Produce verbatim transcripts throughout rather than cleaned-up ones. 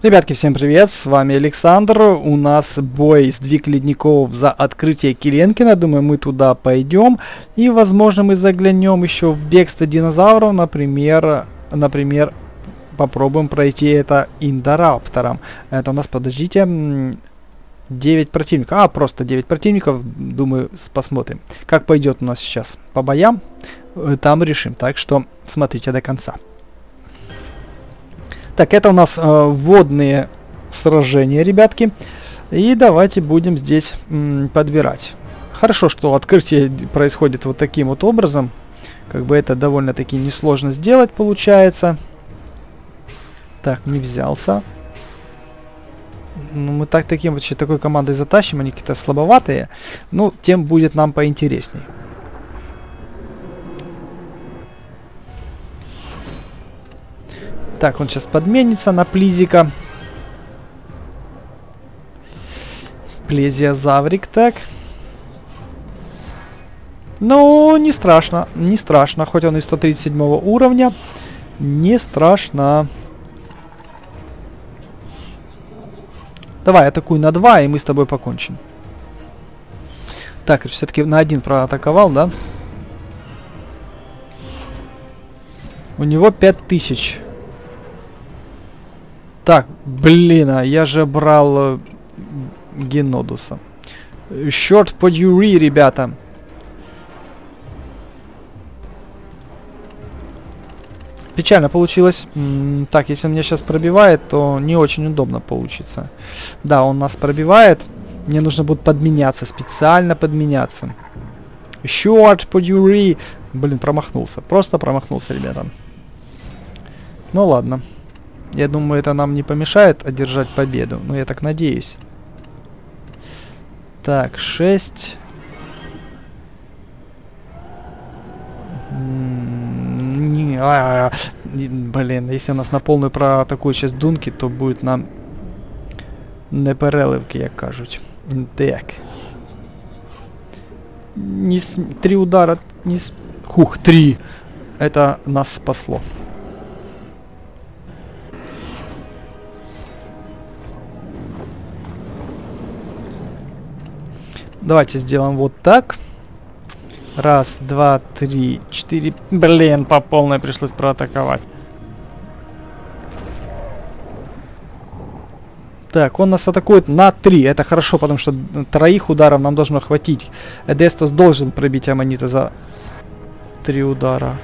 Ребятки, всем привет, с вами Александр. У нас бой сдвиг ледников за открытие Киленкина. Думаю, мы туда пойдем. И, возможно, мы заглянем еще в бегство динозавров. Например, например, попробуем пройти это Индораптором. Это у нас, подождите, девять противников. А, просто девять противников. Думаю, посмотрим, как пойдет у нас сейчас по боям. Там решим. Так что смотрите до конца. Так, это у нас э, водные сражения, ребятки. И давайте будем здесь м, подбирать. Хорошо, что открытие происходит вот таким вот образом. Как бы это довольно-таки несложно сделать, получается. Так, не взялся. Ну, мы так таким вообще такой командой затащим, они какие-то слабоватые. Ну, тем будет нам поинтересней. Так, он сейчас подменится на плизика. Плезиозаврик, так. Ну, не страшно, не страшно. Хоть он и сто тридцать седьмого уровня, не страшно. Давай, атакуй на два, и мы с тобой покончим. Так, все-таки на один проатаковал, да? У него пять тысяч. Так, блин, а я же брал э, Генодуса. Short по Юри, ребята. Печально получилось. М-м, так, если он меня сейчас пробивает, то не очень удобно получится. Да, он нас пробивает. Мне нужно будет подменяться, специально подменяться. Short по Юри. Блин, промахнулся. Просто промахнулся, ребята. Ну ладно. Я думаю, это нам не помешает одержать победу. Ну, я так надеюсь. Так, шесть. Не, а, а, блин, если у нас на полную проатакують сейчас дунки, то будет нам непереливки, як кажуть. Так. Не с... Три удара. Не с... Хух, три. Это нас спасло. Давайте сделаем вот так. Раз, два, три, четыре. Блин, по полной пришлось проатаковать. Так, он нас атакует на три. Это хорошо, потому что троих ударов нам должно хватить. Эдестас должен пробить Аммонита за три удара.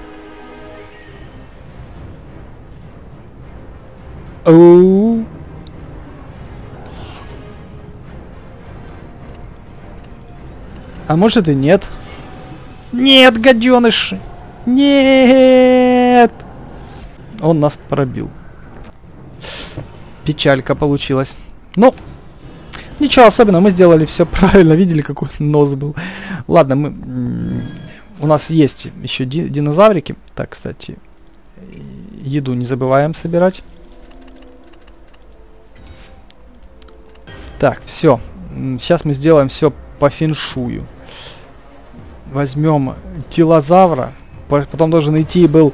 Оу. А может и нет. Нет, гаденыш! Нет! Он нас пробил. Печалька получилась. Ну, ничего особенного, мы сделали все правильно. Видели, какой нос был. Ладно, мы... У нас есть еще ди динозаврики. Так, кстати, еду не забываем собирать. Так, все. Сейчас мы сделаем все по феншую. Возьмем тилозавра. Потом должен идти был...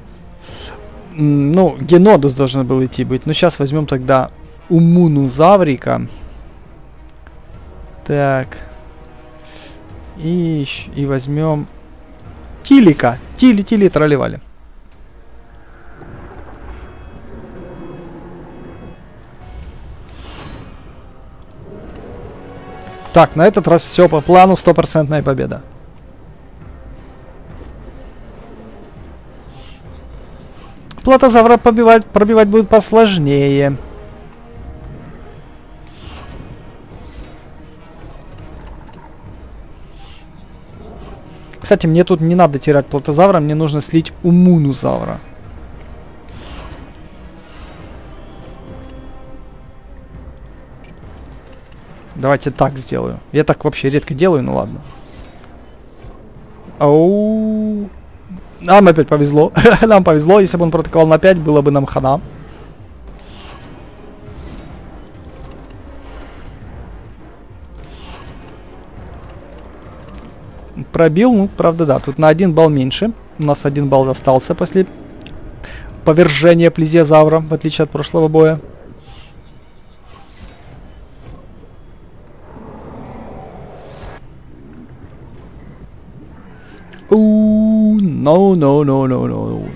Ну, Генодус должен был идти быть. Но сейчас возьмем тогда Умунузаврика. Так. И, и возьмем Тилика. Тили, Тили, тролливали. Так, на этот раз все по плану, стопроцентная победа. Платозавра пробивать, пробивать будет посложнее. Кстати, мне тут не надо терять платозавра, мне нужно слить Умунузавра. Давайте так сделаю. Я так вообще редко делаю, ну ладно. Оу. Нам опять повезло. Нам повезло. Если бы он протокол на пять, было бы нам хана. Пробил, ну, правда, да. Тут на один балл меньше. У нас один балл остался после повержения плезиозавра, в отличие от прошлого боя. Ooh, no, no, no, no, no.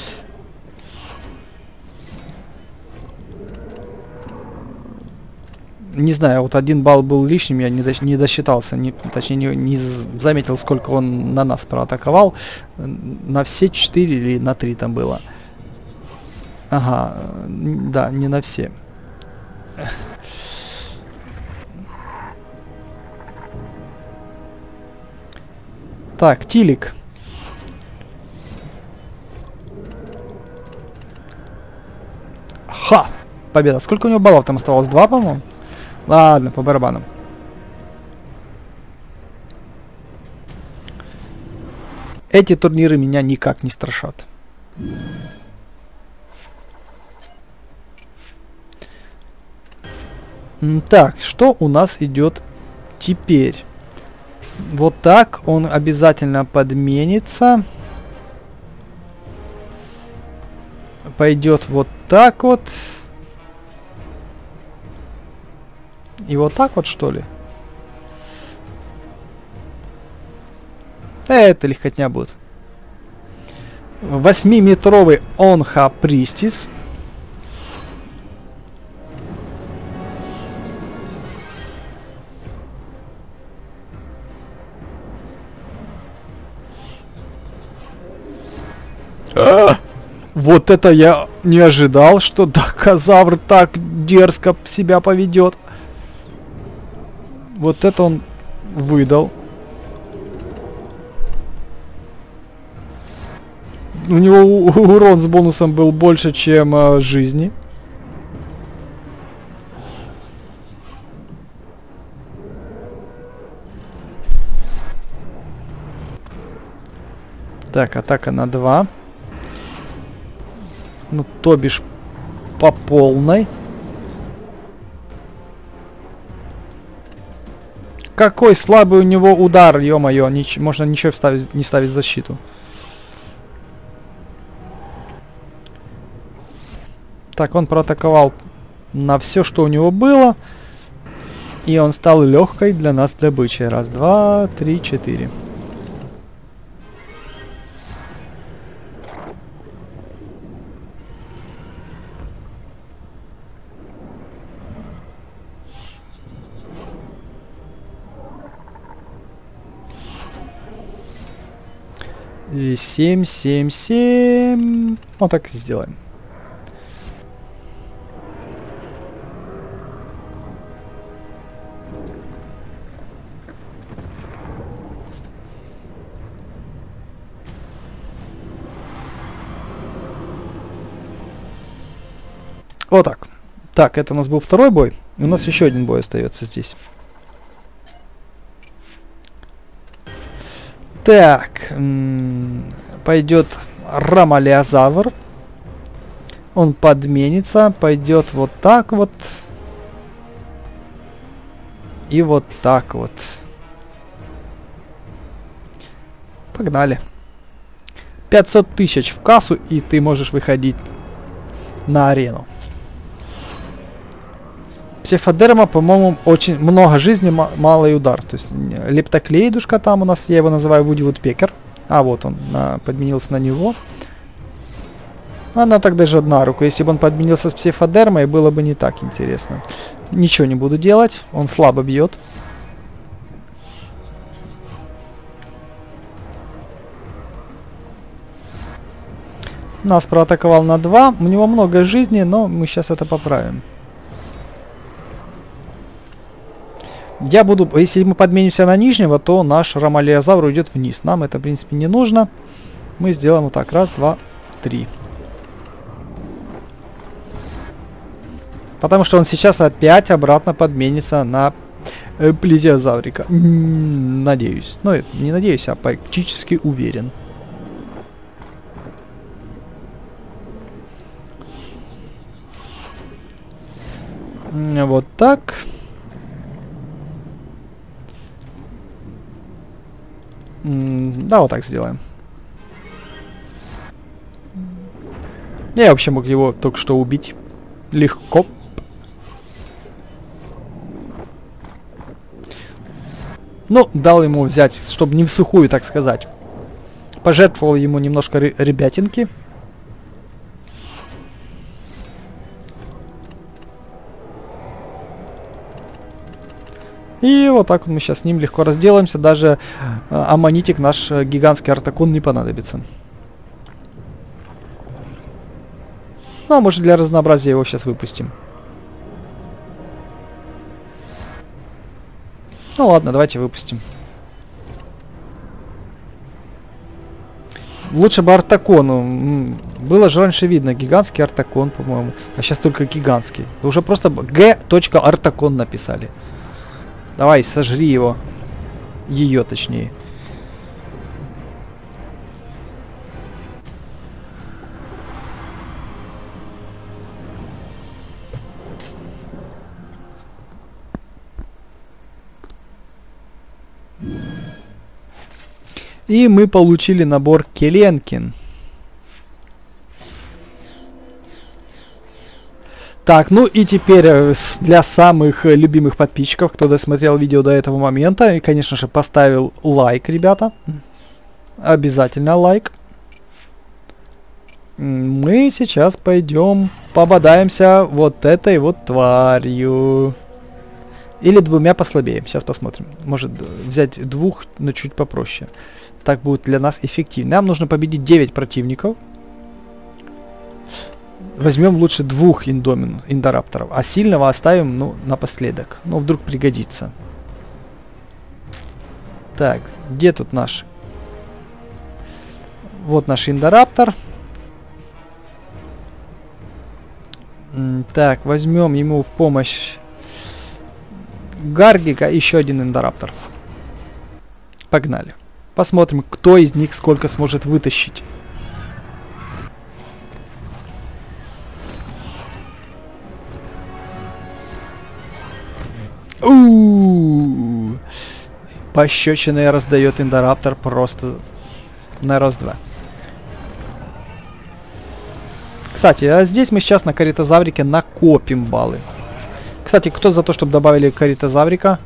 Не знаю, вот один балл был лишним, я не, дос не досчитался, не, точнее не, не заметил, сколько он на нас проатаковал. На все четыре или на три там было. Ага, да, не на все. Так, Тилик. Ха! Победа. Сколько у него баллов там оставалось? Два, по-моему? Ладно, по барабану. Эти турниры меня никак не страшат. Так, что у нас идет теперь? Вот так он обязательно подменится. Пойдет вот так вот. И вот так вот, что ли? Это легкотня будет. Восьмиметровый Онха Пристис. А! Вот это я не ожидал, что Дахазавр так дерзко себя поведет. Вот это он выдал. У него урон с бонусом был больше, чем а, жизни. Так, атака на два. Ну, то бишь по полной. Какой слабый у него удар, ё-моё, нич можно ничего вставить, не ставить в защиту. Так, он проатаковал на все, что у него было. И он стал легкой для нас добычей. Раз, два, три, четыре. И семь, семь, семь. Вот так и сделаем. Вот так. Так, это у нас был второй бой. У нас еще один бой остается здесь. Так, пойдет Рамалиозавр. Он подменится, пойдет вот так вот. И вот так вот. Погнали. пятьсот тысяч в кассу, и ты можешь выходить на арену. Псевдодерма, по-моему, очень много жизни, малый удар. То есть лептоклейдушка там у нас, я его называю Вуди Вудпекер. А, вот он, на, подменился на него. Она так даже на руку. Если бы он подменился с псевдодермой, было бы не так интересно. Ничего не буду делать, он слабо бьет. Нас проатаковал на два. У него много жизни, но мы сейчас это поправим. Я буду, если мы подменимся на нижнего, то наш Рамалиозавр уйдет вниз. Нам это, в принципе, не нужно. Мы сделаем вот так. Раз, два, три. Потому что он сейчас опять обратно подменится на э, плезиозаврика. М-м, надеюсь. Ну, не надеюсь, а практически уверен. Вот так. Да, вот так сделаем. Я вообще мог его только что убить. Легко. Ну, дал ему взять, чтобы не в сухую, так сказать. Пожертвовал ему немножко ры ребятинки. И вот так вот мы сейчас с ним легко разделаемся. Даже э, аммонитик наш э, гигантский артакон не понадобится. Ну, а может для разнообразия его сейчас выпустим. Ну ладно, давайте выпустим. Лучше бы артакон. Было же раньше видно гигантский артакон, по-моему. А сейчас только гигантский. Уже просто G.артакон написали. Давай, сожри его. Ее, точнее. И мы получили набор Келенкин. Так, ну и теперь для самых любимых подписчиков, кто досмотрел видео до этого момента, и, конечно же, поставил лайк, ребята. Обязательно лайк. Мы сейчас пойдем пободаемся вот этой вот тварью. Или двумя послабее. Сейчас посмотрим. Может взять двух, но чуть попроще. Так будет для нас эффективнее. Нам нужно победить девять противников. Возьмем лучше двух индомин, индорапторов, а сильного оставим, ну, напоследок. Ну, вдруг пригодится. Так, где тут наш? Вот наш индораптор. М так, возьмем ему в помощь Гаргика, еще один индораптор. Погнали. Посмотрим, кто из них сколько сможет вытащить. У-у-у-у. Пощечины раздает индораптор просто на раз-два. Кстати, а здесь мы сейчас на каритозаврике накопим баллы. Кстати, кто за то, чтобы добавили каритозаврика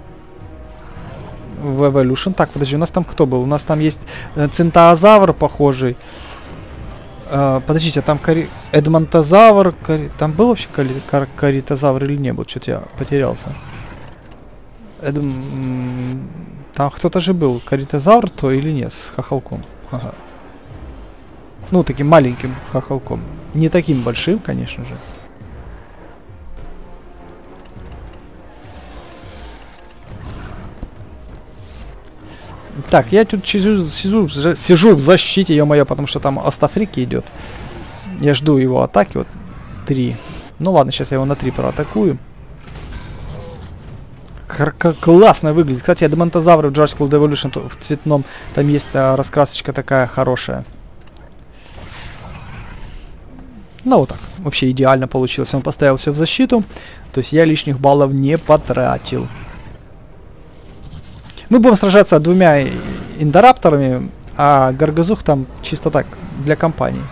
в Evolution? Так, подожди, у нас там кто был? У нас там есть э, центаозавр похожий. Uh, подождите, там кари... Эдмонтозавр, кари... там был вообще кари... Кар... каритозавр или не был? Что-то я потерялся. Эдм... Там кто-то же был, каритозавр то или нет, с хохолком. Ага. Ну, таким маленьким хохолком. Не таким большим, конечно же. Так, я тут сижу, сижу, сижу в защите, ё-моё, потому что там Астафрики идет. Я жду его атаки, вот, три. Ну ладно, сейчас я его на три проатакую. Как классно выглядит. Кстати, Эдмонтозавры в Jurassic World Evolution в цветном, там есть а, раскрасочка такая хорошая. Ну вот так, вообще идеально получилось. Он поставил все в защиту, то есть я лишних баллов не потратил. Мы будем сражаться двумя индорапторами, а Гаргазух там чисто так, для компании.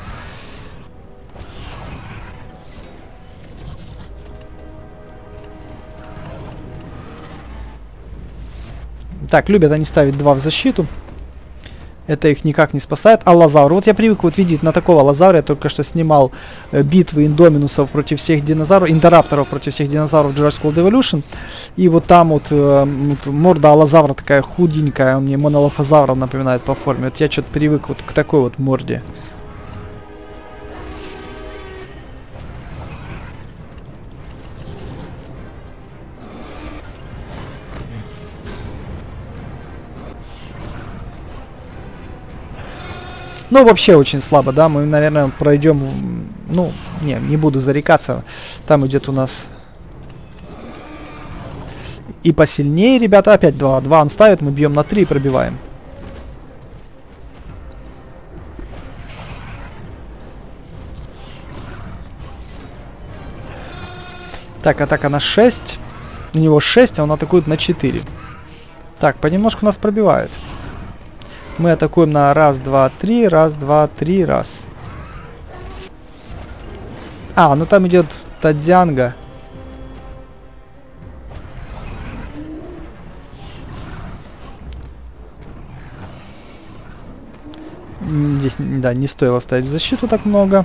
Так, любят они ставить два в защиту. Это их никак не спасает. А Лазавр, вот я привык вот видеть на такого Лазавра, я только что снимал э, битвы индоминусов против всех динозавров, индорапторов против всех динозавров Jurassic World Evolution. И вот там вот, э, вот морда Аллазавра такая худенькая, он мне монолофозавра напоминает по форме. Вот я что-то привык вот к такой вот морде. Ну, вообще очень слабо, да, мы, наверное, пройдем, ну, не, не буду зарекаться, там идет у нас и посильнее, ребята, опять два, два он ставит, мы бьем на три и пробиваем. Так, атака на шесть, у него шесть, а он атакует на четыре. Так, понемножку нас пробивает. Мы атакуем на раз, два, три, раз, два, три, раз. А, ну там идет Тадзянга. Здесь, да, не стоило ставить в защиту так много.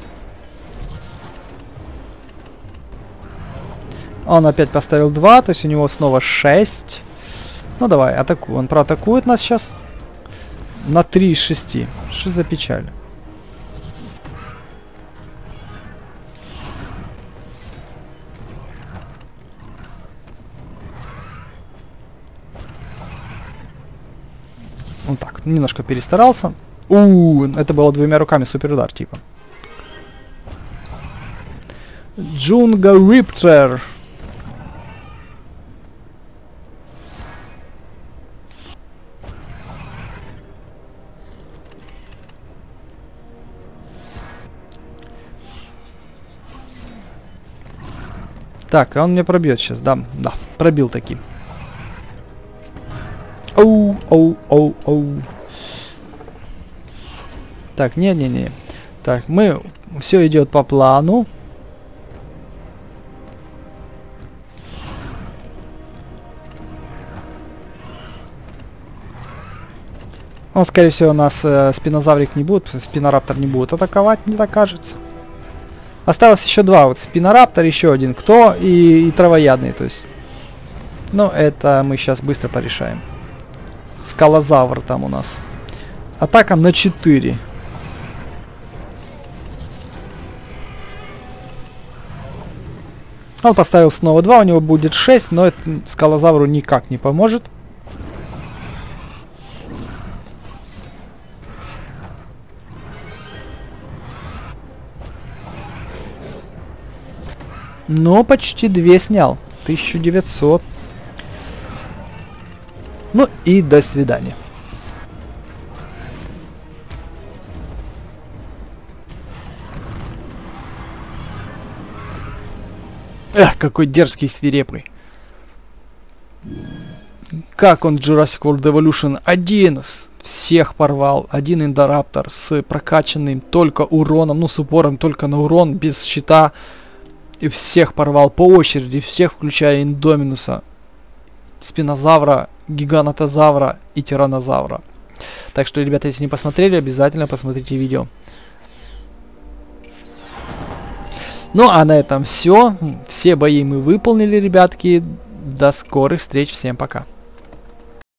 Он опять поставил два, то есть у него снова шесть. Ну давай, атакуй. Он проатакует нас сейчас на три из шести. Что за печаль? Вот так, немножко перестарался. У, это было двумя руками суперудар, типа. Джунга Риптер. Так, а он меня пробьет сейчас, да, да, пробил таки. Оу, оу, оу, оу. Так, не-не-не. Так, мы... Все идет по плану. Он, скорее всего, нас э, спинозаврик не будет, спинораптор не будет атаковать, мне так кажется. Осталось еще два, вот спинораптор, еще один кто и, и травоядный, то есть. Ну, это мы сейчас быстро порешаем. Скалозавр там у нас. Атака на четыре. Он поставил снова два, у него будет шесть, но это скалозавру никак не поможет. Но почти две снял. тысяча девятьсот. Ну и до свидания. Эх, какой дерзкий, свирепый. Как он Jurassic World Evolution один всех порвал. Один Индораптор с прокачанным только уроном, ну с упором только на урон, без щита. И всех порвал по очереди, всех, включая Индоминуса, Спинозавра, Гигантозавра и Тиранозавра. Так что, ребята, если не посмотрели, обязательно посмотрите видео. Ну, а на этом все. Все бои мы выполнили, ребятки. До скорых встреч. Всем пока.